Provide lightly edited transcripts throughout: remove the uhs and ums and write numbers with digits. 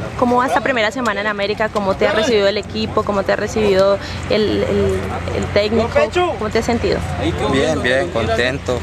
¿Cómo va esta primera semana en América? ¿Cómo te ha recibido el equipo? ¿Cómo te ha recibido el técnico? ¿Cómo te has sentido? Bien, bien, contento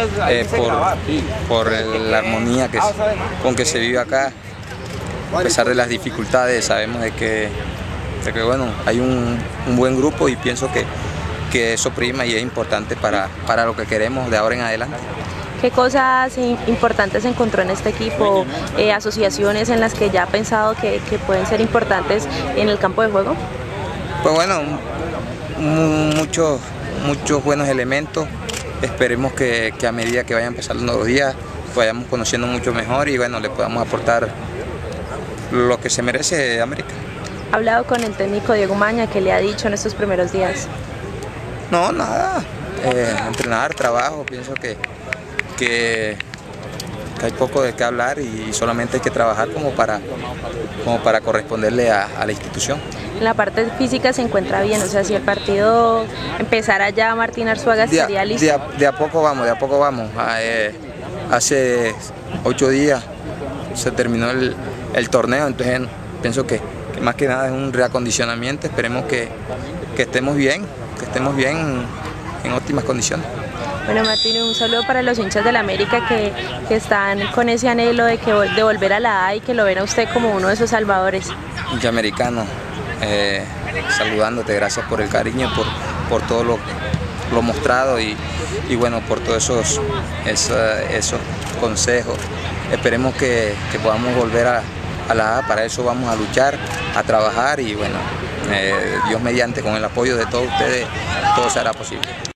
por la armonía con que se vive acá. A pesar de las dificultades, sabemos de que bueno, hay un buen grupo y pienso que eso prima y es importante para lo que queremos de ahora en adelante. ¿Qué cosas importantes encontró en este equipo? ¿Asociaciones en las que ya ha pensado que pueden ser importantes en el campo de juego? Pues bueno, muchos buenos elementos. Esperemos que a medida que vayan pasando los días vayamos conociendo mucho mejor y bueno, le podamos aportar lo que se merece América. ¿Ha hablado con el técnico Diego Maña? ¿Qué le ha dicho en estos primeros días? No, nada. Entrenar, trabajo, pienso que hay poco de qué hablar y solamente hay que trabajar como para corresponderle a la institución. En la parte física se encuentra bien, o sea, si el partido empezara ya, Martín Arzuaga estaría listo. De a poco vamos, hace 8 días se terminó el torneo, entonces pienso que más que nada es un reacondicionamiento. Esperemos que estemos bien en óptimas condiciones. Bueno, Martín, un saludo para los hinchas del América que están con ese anhelo de volver a la A y que lo ven a usted como uno de sus salvadores. Hincha americano, saludándote, gracias por el cariño, por todo lo mostrado y bueno, por todos esos consejos. Esperemos que podamos volver a la A, para eso vamos a luchar, a trabajar y bueno, Dios mediante, con el apoyo de todos ustedes, todo será posible.